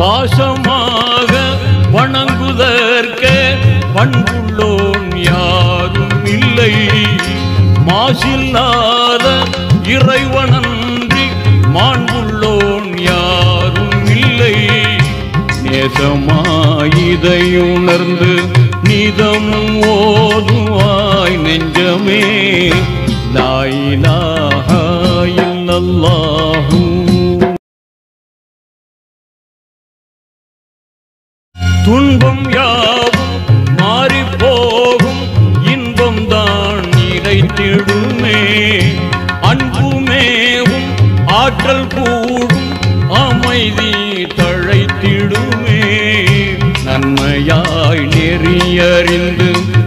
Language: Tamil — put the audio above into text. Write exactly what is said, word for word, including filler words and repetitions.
பாசமாக வணங்குதற்கே பண்புள்ளோன் யாரும் இல்லை. மாசில்லாத இறைவனன்றி மாண்புள்ளோன் யாரும் இல்லை. நேசமாயிதையுணர்ந்து நிதமும் ஓதுவாய் நெஞ்சமே. லா இலாஹா இல்லல்லாஹு. துன்பம் யாவும் மாறி போகும், இன்பம் தான் நிலைத்திடுமே. அன்புமேவும் ஆற்றல் கூடும், அமைதி தழைத்திடுமே. நன்மையாய் நெறியறிந்து